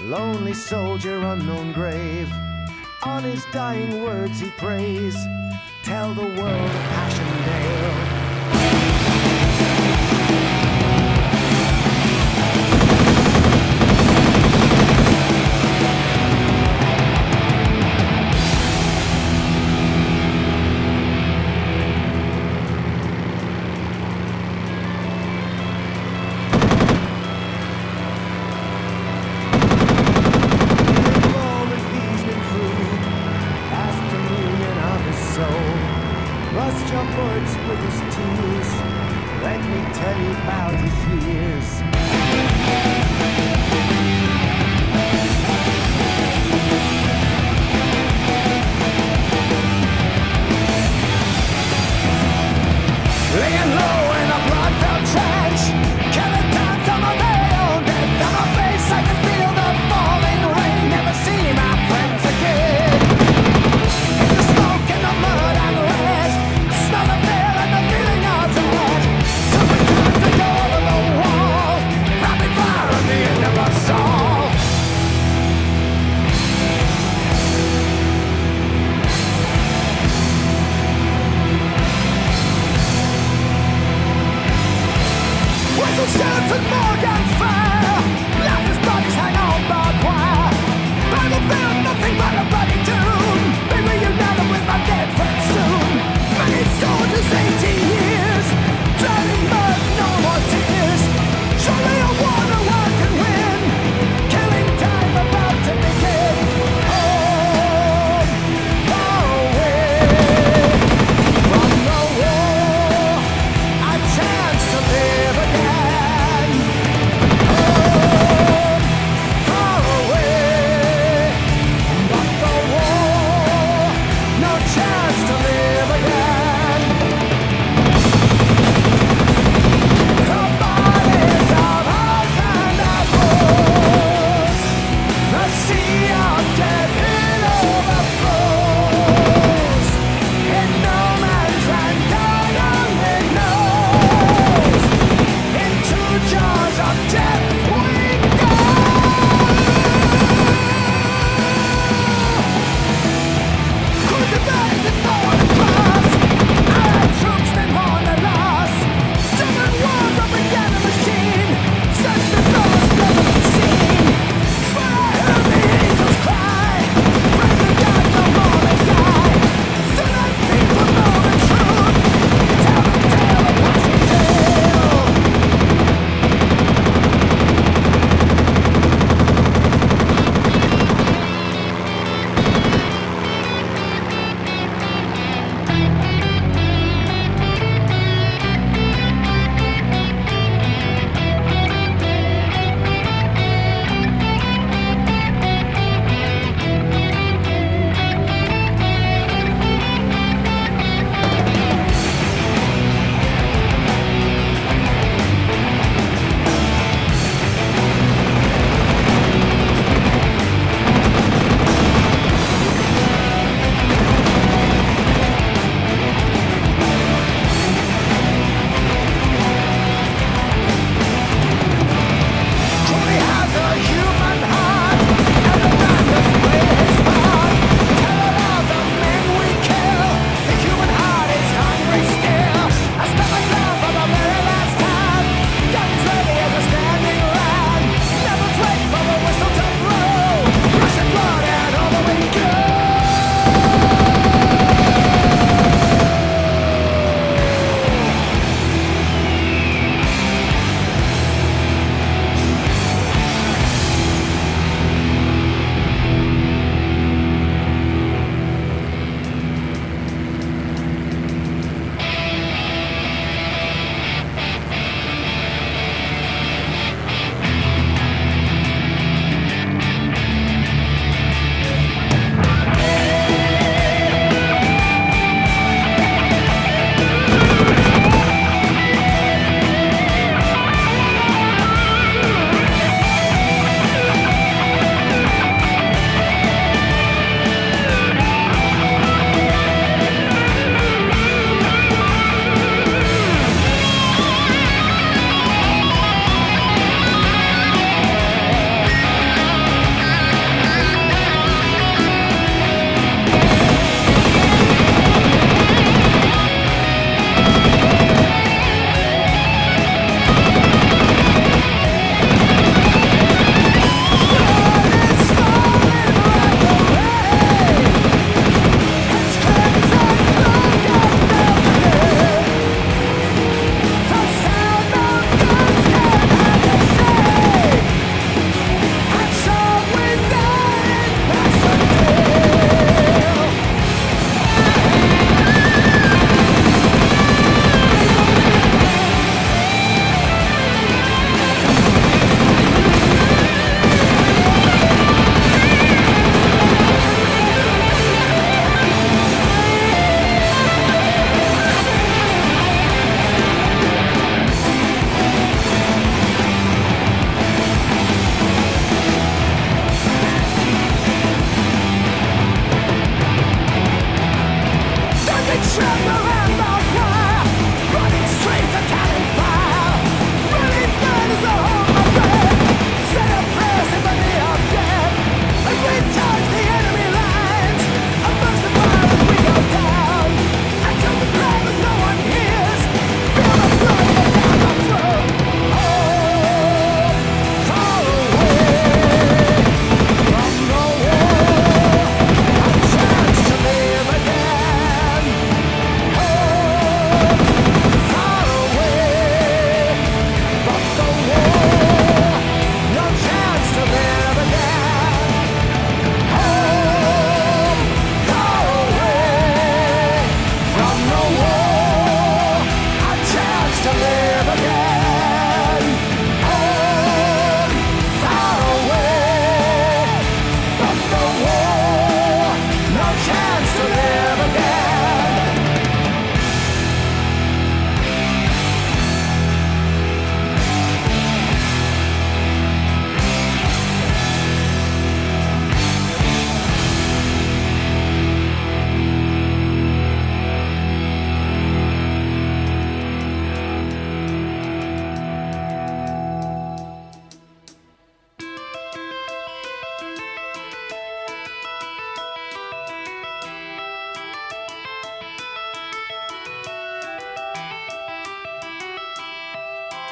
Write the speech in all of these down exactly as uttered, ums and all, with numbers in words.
lonely soldier, unknown grave. On his dying words he prays, tell the world of Paschendale. Rust your words with his tears. Let me tell you about his years. Laying low in a blood-filled trench, killing times on my way on dead. Down my face I can feel the falling rain. Never see my friends again. In the smoke, in the mud and lead, smell the fear and the feeling of dread. Sometimes the door of the wall, rapid fire at the end of us all. Whistle shouts and more gunfire, lifeless bodies hang on barbed wire. Battlefield, nothing but a bloody tomb. Be reunited with my dead friends soon. Many soldiers, eighteen years, drowning mud, no more tears. Surely a war no one can win. Killing time about to begin. Home, far away from the war, a chance to live again.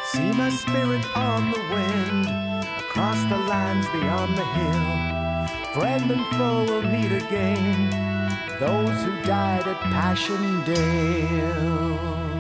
See my spirit on the wind, across the lands beyond the hill. Friend and foe will meet again, those who died at Paschendale.